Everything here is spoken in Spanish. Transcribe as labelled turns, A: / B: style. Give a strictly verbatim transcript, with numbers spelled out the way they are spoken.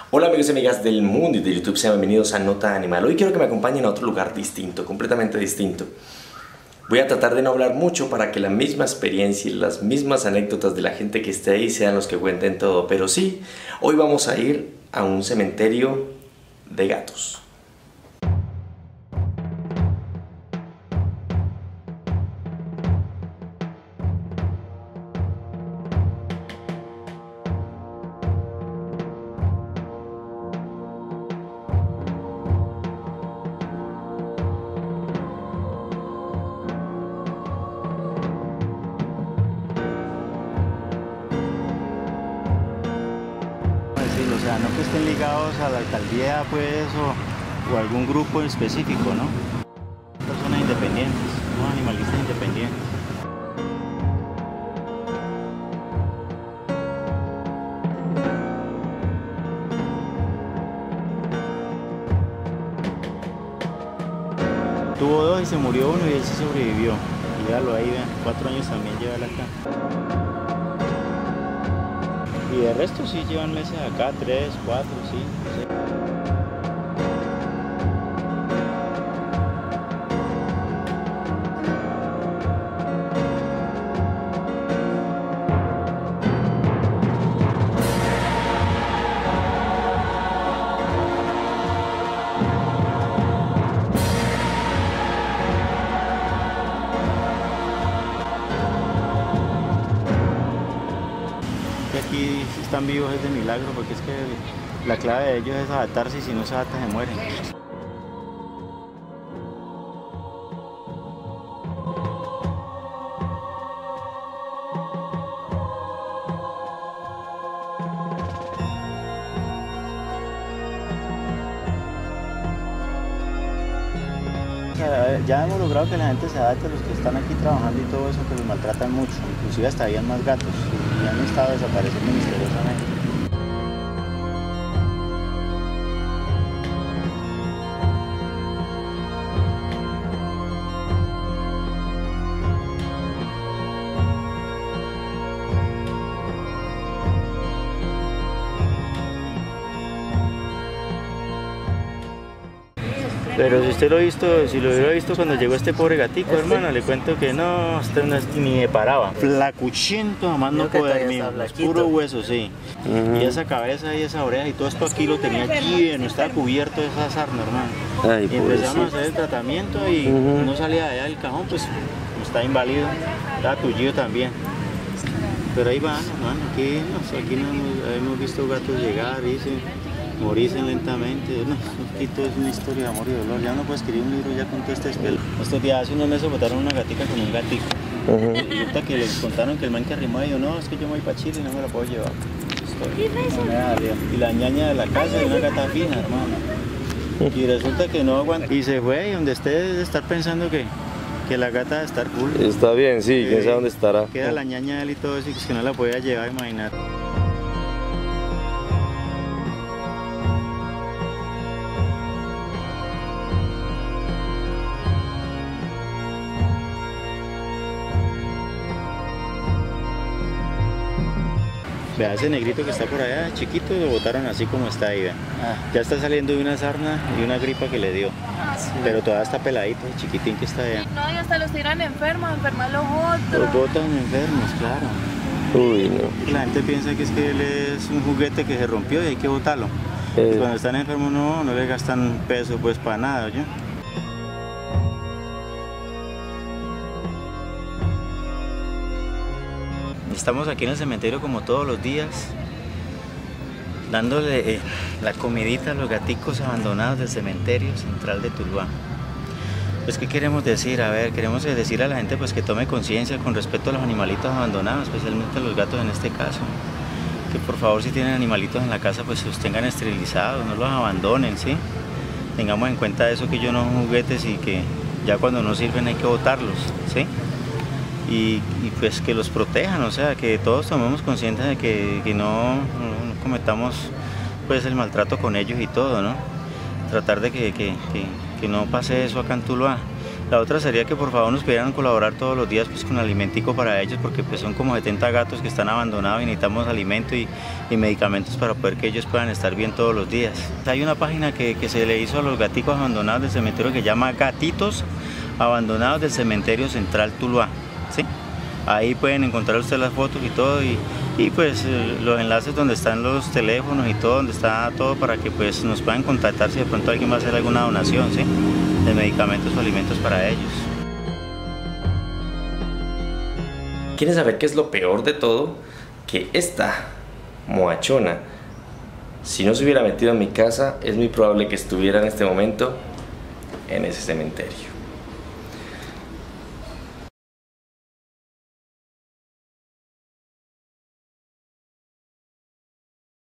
A: Hola amigos y amigas del mundo y de YouTube, sean bienvenidos a Nota Animal. Hoy quiero que me acompañen a otro lugar distinto, completamente distinto. Voy a tratar de no hablar mucho para que la misma experiencia y las mismas anécdotas de la gente que esté ahí sean los que cuenten todo. Pero sí, hoy vamos a ir a un cementerio de gatos.
B: O sea, no que estén ligados a la alcaldía pues o, o algún grupo específico, ¿no? Personas independientes, ¿no? Animalistas independientes. Tuvo dos y se murió uno y él sí sobrevivió. Y véalo ahí, vean, cuatro años también lleva acá. Y de resto sí llevan meses acá, tres, cuatro, cinco, seis. Aquí si están vivos es de milagro, porque es que la clave de ellos es adaptarse y si no se adaptan se mueren. O sea, ya hemos logrado que la gente se adapte, los que están aquí trabajando y todo eso, que los maltratan mucho, inclusive hasta habían más gatos y han estado desapareciendo misteriosamente. Pero si usted lo ha visto, si lo hubiera visto cuando llegó este pobre gatico, hermano, le cuento que no, usted no, ni me paraba. Flacuchento, jamás no poder mío, puro hueso, sí. Uh-huh. Y esa cabeza y esa oreja y todo esto aquí lo tenía lleno, estaba cubierto de esa sarna, hermano. Ay, y empezamos a hacer el tratamiento y uh-huh. no salía de allá del cajón, pues está inválido, estaba tullido también. Pero ahí van, hermano, aquí, no, aquí no hemos, hemos visto gatos llegar y se morirse lentamente. No, esto es una historia de amor y dolor. Ya no puedo escribir un libro ya con todo este espelo. Estos días, hace unos meses, botaron una gatica con un gatito. Uh-huh. Y resulta que les contaron que el man que arrimó dijo, no, es que yo me voy para Chile y no me la puedo llevar. Estoy, no me da, y la ñaña de la casa es una gata fina, hermano. Y resulta que no aguanta. Y se fue, y donde esté de estar pensando que, que la gata debe estar cool.
C: Está bien, sí, quién sabe dónde estará.
B: Queda la ñaña de él y todo eso, y que no la podía llevar, imaginar. Vea ese negrito que está por allá, chiquito, lo botaron así como está ahí, vean. Ah. Ya está saliendo de una sarna y una gripa que le dio. Ah, sí. Pero todavía está peladito, el chiquitín que está allá.
D: No, y hasta los tiran enfermos, enferman los otros.
B: Los botan enfermos, claro.
C: Uy, no.
B: La gente piensa que es que él es un juguete que se rompió y hay que botarlo. Eh. Cuando están enfermos no, no le gastan peso pues para nada, ¿oye? Estamos aquí en el cementerio como todos los días, dándole eh, la comidita a los gaticos abandonados del cementerio central de Tuluá. Pues, ¿qué queremos decir? A ver, queremos decir a la gente pues que tome conciencia con respecto a los animalitos abandonados, especialmente a los gatos en este caso. Que por favor, si tienen animalitos en la casa, pues los tengan esterilizados, no los abandonen, ¿sí? Tengamos en cuenta eso, que ellos no son juguetes y que ya cuando no sirven hay que botarlos, ¿sí? Y, y pues que los protejan, o sea, que todos tomemos conciencia de que, que no, no cometamos pues el maltrato con ellos y todo, ¿no? Tratar de que, que, que, que no pase eso acá en Tuluá. La otra sería que por favor nos pudieran colaborar todos los días pues con alimentico para ellos, porque pues son como setenta gatos que están abandonados y necesitamos alimento y, y medicamentos para poder que ellos puedan estar bien todos los días. Hay una página que, que se le hizo a los gaticos abandonados del cementerio que se llama Gatitos Abandonados del Cementerio Central Tuluá, ¿sí? Ahí pueden encontrar ustedes las fotos y todo, y, y pues los enlaces donde están los teléfonos y todo, donde está todo para que pues nos puedan contactar si de pronto alguien va a hacer alguna donación, ¿sí? De medicamentos o alimentos para ellos.
A: ¿Quieren saber qué es lo peor de todo? Que esta moachona, si no se hubiera metido en mi casa, es muy probable que estuviera en este momento en ese cementerio.